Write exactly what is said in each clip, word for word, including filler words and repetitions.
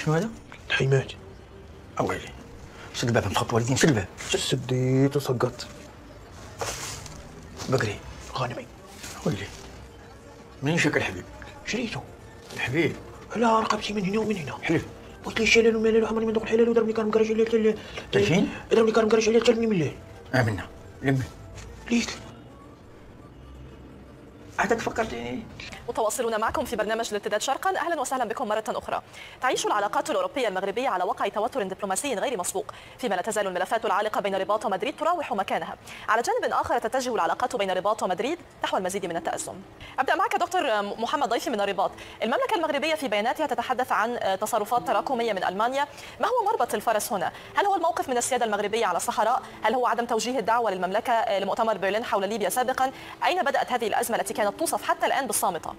شنو هذا؟ الحماد. اويلي سد الباب متخبط والدين، سد الباب. سديت وسقطت. بقري غانمي. ويلي منين شاك الحبيب؟ شريته. الحبيب؟ لا رقبتي من هنا ومن هنا. حلف. قلت لي الشلال وملال وعمري ما ندوق الحلال وضربني كان مكرش الليل. فين؟ ضربني كان مكرش الليل كلمني من الليل. امنا لمي ليك. عادك فكرتيني. متواصلون معكم في برنامج الارتداد شرقا، اهلا وسهلا بكم مره اخرى. تعيش العلاقات الاوروبيه المغربيه على وقع توتر دبلوماسي غير مسبوق، فيما لا تزال الملفات العالقه بين الرباط ومدريد تراوح مكانها. على جانب اخر تتجه العلاقات بين الرباط ومدريد نحو المزيد من التأزم. ابدا معك دكتور محمد ضيفي من الرباط. المملكه المغربيه في بياناتها تتحدث عن تصرفات تراكميه من المانيا، ما هو مربط الفرس هنا؟ هل هو الموقف من السياده المغربيه على الصحراء؟ هل هو عدم توجيه الدعوه للمملكه لمؤتمر برلين حول ليبيا سابقا؟ اين بدات هذه الازمه التي كانت توصف حتى الآن بالصامتة؟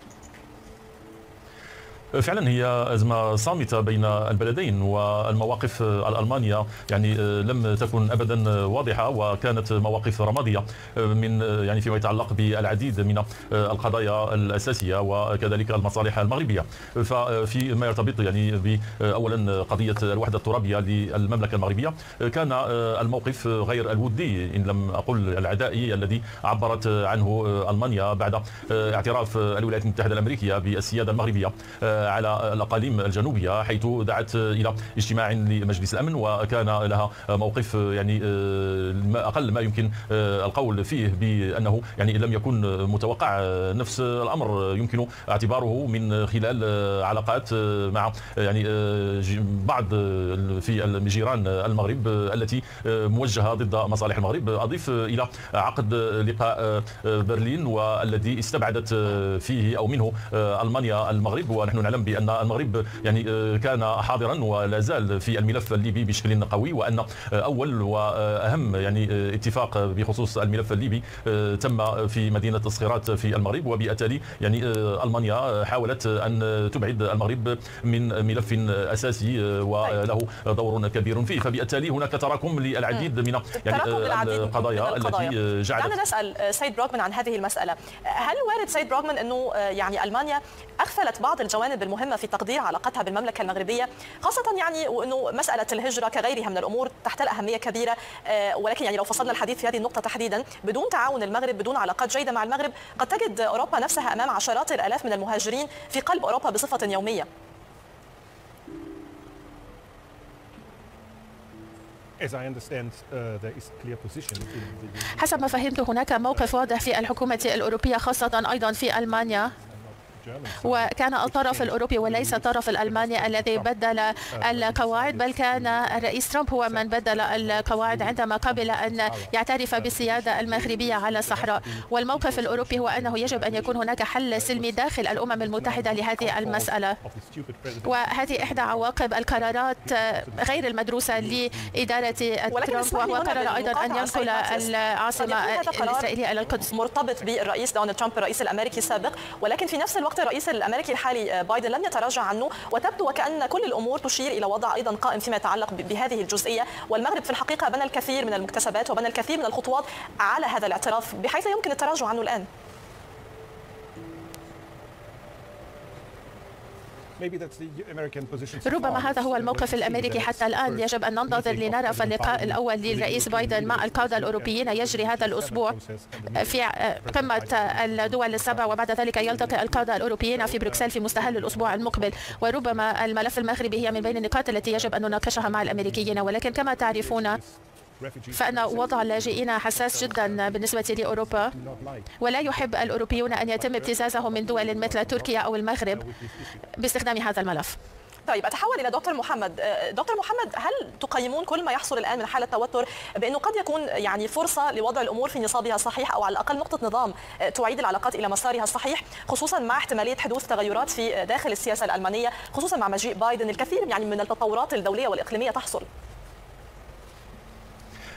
فعلا هي أزمة صامتة بين البلدين، والمواقف الألمانية يعني لم تكن أبدا واضحة، وكانت مواقف رمادية من يعني فيما يتعلق بالعديد من القضايا الأساسية وكذلك المصالح المغربية. ففيما يرتبط يعني بأولا قضية الوحدة الترابية للمملكة المغربية، كان الموقف غير الودي إن لم أقل العدائي الذي عبرت عنه ألمانيا بعد اعتراف الولايات المتحدة الأمريكية بالسيادة المغربية على الأقاليم الجنوبية، حيث دعت إلى اجتماع لمجلس الأمن، وكان لها موقف يعني أقل ما يمكن القول فيه بأنه يعني لم يكن متوقع. نفس الأمر يمكن اعتباره من خلال علاقات مع يعني بعض في الجيران المغرب التي موجهة ضد مصالح المغرب. أضيف إلى عقد لقاء برلين والذي استبعدت فيه أو منه ألمانيا المغرب، ونحن نعلم بأن المغرب يعني كان حاضرا ولا زال في الملف الليبي بشكل قوي، وأن أول وأهم يعني اتفاق بخصوص الملف الليبي تم في مدينة الصخيرات في المغرب، وبالتالي يعني ألمانيا حاولت أن تبعد المغرب من ملف أساسي وله دور كبير فيه. فبالتالي هناك تراكم للعديد من يعني القضايا التي جعلت. دعنا نسأل سيد بروغمان عن هذه المسألة. هل وارد سيد بروغمان أنه يعني ألمانيا أغفلت بعض الجوانب المهمة في تقدير علاقتها بالمملكة المغربية، خاصة يعني وأنه مسألة الهجرة كغيرها من الأمور تحتل أهمية كبيرة، ولكن يعني لو فصلنا الحديث في هذه النقطة تحديدا، بدون تعاون المغرب، بدون علاقات جيدة مع المغرب، قد تجد أوروبا نفسها أمام عشرات الآلاف من المهاجرين في قلب أوروبا بصفة يومية. حسب ما فهمت هناك موقف واضح في الحكومة الأوروبية، خاصة أيضا في ألمانيا، وكان الطرف الأوروبي وليس الطرف الألماني الذي بدل القواعد، بل كان الرئيس ترامب هو من بدل القواعد عندما قبل أن يعترف بالسيادة المغربية على الصحراء. والموقف الأوروبي هو أنه يجب أن يكون هناك حل سلمي داخل الأمم المتحدة لهذه المسألة، وهذه إحدى عواقب القرارات غير المدروسة لإدارة ترامب، وهو قرر أيضا أن ينقل العاصمة الإسرائيلية إلى القدس. مرتبط بالرئيس دونالد ترامب الرئيس الأمريكي السابق، ولكن في نفس الوقت الرئيس الأمريكي الحالي بايدن لم يتراجع عنه، وتبدو وكأن كل الأمور تشير إلى وضع أيضا قائم فيما يتعلق بهذه الجزئية. والمغرب في الحقيقة بنى الكثير من المكتسبات وبنى الكثير من الخطوات على هذا الاعتراف بحيث لا يمكن التراجع عنه الآن. ربما هذا هو الموقف الأمريكي حتى الآن. يجب أن ننتظر لنرى. فاللقاء الأول للرئيس بايدن مع القادة الأوروبيين يجري هذا الأسبوع في قمة الدول السبع، وبعد ذلك يلتقي القادة الأوروبيين في بروكسل في مستهل الأسبوع المقبل. وربما الملف المغربي هي من بين النقاط التي يجب أن نناقشها مع الأمريكيين. ولكن كما تعرفون فإن وضع اللاجئين حساس جدا بالنسبة لأوروبا، ولا يحب الأوروبيون أن يتم ابتزازهم من دول مثل تركيا أو المغرب باستخدام هذا الملف. طيب أتحول إلى دكتور محمد. دكتور محمد، هل تقيمون كل ما يحصل الآن من حالة توتر بأنه قد يكون يعني فرصة لوضع الأمور في نصابها الصحيح، أو على الأقل نقطة نظام تعيد العلاقات إلى مسارها الصحيح، خصوصا مع احتمالية حدوث تغيرات في داخل السياسة الألمانية، خصوصا مع مجيء بايدن الكثير يعني من التطورات الدولية والإقليمية تحصل؟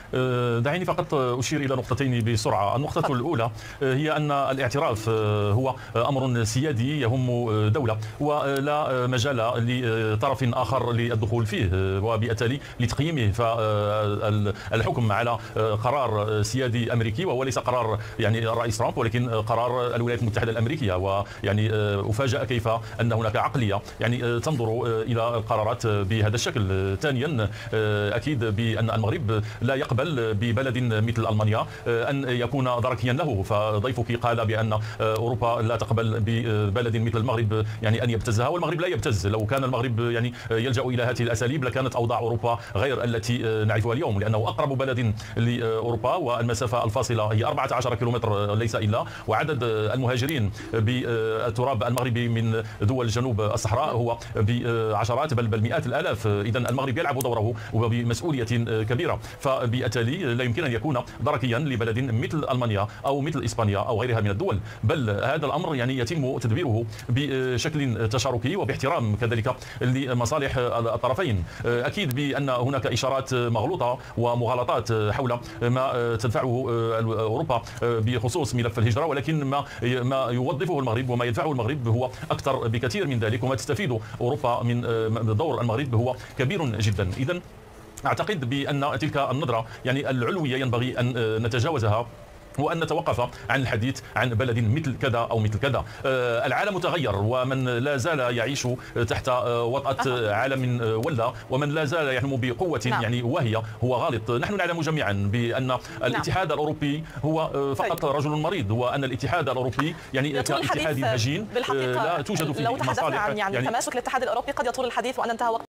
دعيني فقط أشير إلى نقطتين بسرعة. النقطة الأولى هي أن الاعتراف هو أمر سيادي يهم دولة ولا مجال لطرف آخر للدخول فيه وبالتالي لتقييمه. فالحكم على قرار سيادي أمريكي وهو ليس قرار يعني الرئيس ترامب ولكن قرار الولايات المتحدة الأمريكية. ويعني أفاجأ كيف أن هناك عقلية يعني تنظر إلى القرارات بهذا الشكل. ثانيا أكيد بأن المغرب لا يقبل ببلد مثل ألمانيا أن يكون دركيا له. فضيفك قال بأن أوروبا لا تقبل ببلد مثل المغرب يعني أن يبتزها، والمغرب لا يبتز. لو كان المغرب يعني يلجأ إلى هذه الأساليب لكانت أوضاع أوروبا غير التي نعرفها اليوم، لأنه أقرب بلد لأوروبا والمسافة الفاصلة هي أربعة عشر كيلومتر ليس إلا، وعدد المهاجرين بالتراب المغربي من دول جنوب الصحراء هو بعشرات بل بل مئات الآلاف. إذا المغرب يلعب دوره وبمسؤولية كبيرة، فبالتالي لا يمكن أن يكون دركيا لبلد مثل ألمانيا أو مثل إسبانيا أو غيرها من الدول، بل هذا الأمر يعني يتم تدبيره بشكل تشاركي وباحترام كذلك لمصالح الطرفين. أكيد بأن هناك إشارات مغلوطة ومغالطات حول ما تدفعه أوروبا بخصوص ملف الهجرة، ولكن ما ما يوظفه المغرب وما يدفعه المغرب هو أكثر بكثير من ذلك، وما تستفيد أوروبا من دور المغرب هو كبير جدا. إذن أعتقد بأن تلك النظرة يعني العلوية ينبغي أن نتجاوزها وأن نتوقف عن الحديث عن بلد مثل كذا أو مثل كذا. العالم تغير، ومن لا زال يعيش تحت وطأة عالم ولى ومن لا زال يحلم بقوة نعم. يعني واهية هو غالط. نحن نعلم جميعا بأن الاتحاد نعم. الأوروبي هو فقط طيب. رجل مريض، وأن الاتحاد الأوروبي يعني كاتحاد هجين لا توجد فيه لو تحدثنا مصالح عن يعني, يعني تماسك الاتحاد الأوروبي قد يطول الحديث وأن انتهى وقت